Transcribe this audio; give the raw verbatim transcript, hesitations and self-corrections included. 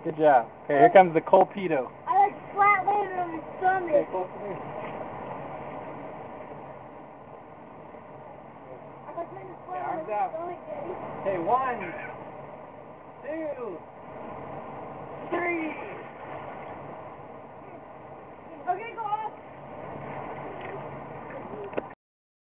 Good job. Okay, here comes the torpedo. I like flat landed on his stomach. Okay, close to me. I like landed flat Yeah, on arms his out. stomach, Daddy. Okay, one, two, three.